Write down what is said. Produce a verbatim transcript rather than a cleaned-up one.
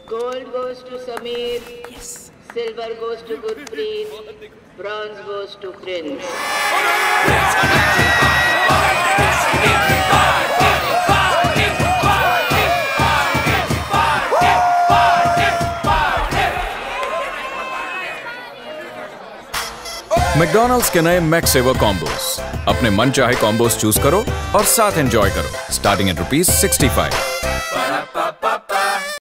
Gold goes to Samir. Yes. Silver goes to Gurpreet. Bronze goes to Prince. McDonald's के नए McSaver Combos। अपने मन चाहे combos choose करो और साथ एंजॉय करो। Starting at rupees sixty five.